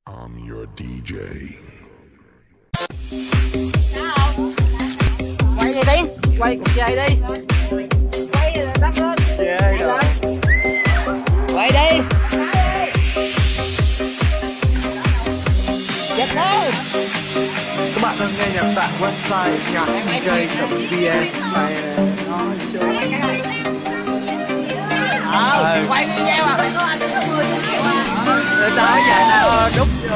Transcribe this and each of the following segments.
I'm your DJ. Quay đi Tiến, quay cục dây đi. Quay đắp lên. Quay đi. Chết đi. Các bạn đang nghe nhạc tại website nhacdj.vn. Quay video à, phải có anh có 10 triệu à. Để tới vậy nào đúc vô.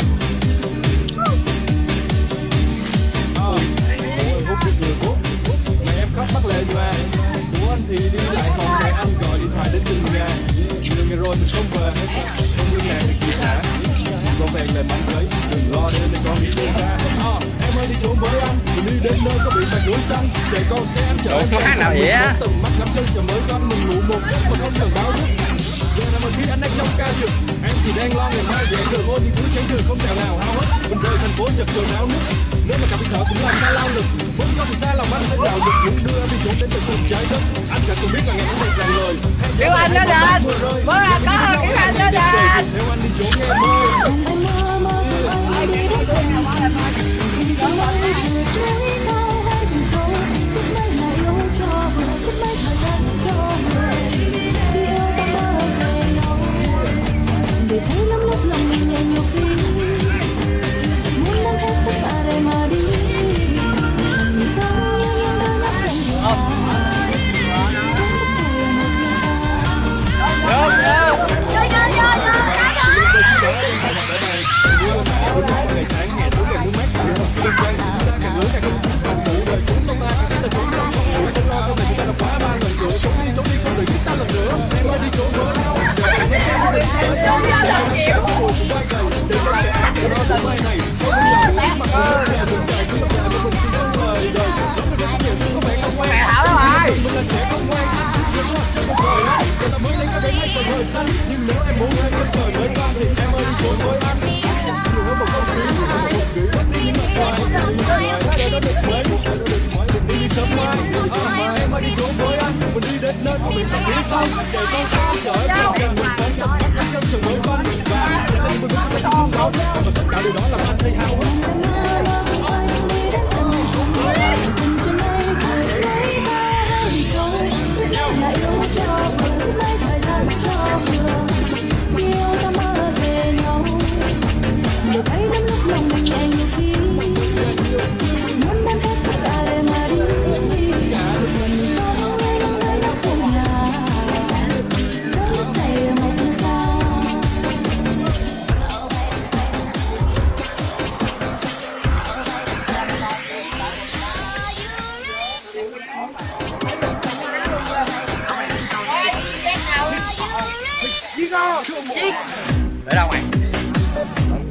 Hút được người hút. Mẹ em khóc bắt lệ mà. Của anh thì đi lại còn mẹ anh gọi điện thoại đến từng nhà. Nhiều ngày rồi mình không về hết. Không như nàng thì kịp hả? Con vẹn lên bắn cưới. Đừng lo đến để con đi đi xa. Em ơi đi trốn với anh. Mình đi đến nơi có bị mạch núi xanh. Trẻ con sẽ ăn chở. Không hát nào vậy á? Từng mắt ngắm chân chờ mới con mình ngủ một giấc mà không cần báo thức. Giờ là một khi anh đang trong ca trực. Em chỉ đang lo ngày mai để em được hôn những thứ tránh trường không thể nào hao hức. Mình rời thành phố chật chội náo nức. Nếu mà cả bị thở cũng làm ta lao lực. Muốn có vì xa lòng anh sẽ đào được những đưa đi trốn đến từng vùng trái đất. Anh chẳng cần biết là ngày hôm nay ràng lời. Kêu anh nó đền. Mới là có kêu anh nó đền. Theo anh đi trốn nghe mơ. Để thấy lắm lúc lòng mình nhẹ nhục đi, muốn đem hết tất cả để mà đi. Mình sống như những đôi mắt đành nhưng nếu em muốn lên con trời với con thì em ơi đi trốn với anh. Nhiều hơn một không khí, một gửi bất đi những mặt ngoài. Để nó được mới, đừng đi sớm mai. Em ơi đi trốn với anh, mình đi đến nơi của mình là phía sau. Trời con sao chở gần mình đến tận mắt ánh chân trời với con. Và sẽ lên mình với chung đấu. Và tất cả điều đó làm anh thấy hào hứng. Được thấy lắm lúc lòng mình nhẹ nhiều khi muốn đem hết tất cả để mà đi. Mình sống ngay trong nơi nóc của nhà, sớm thức dậy ở một nơi xa. Để đâu mày?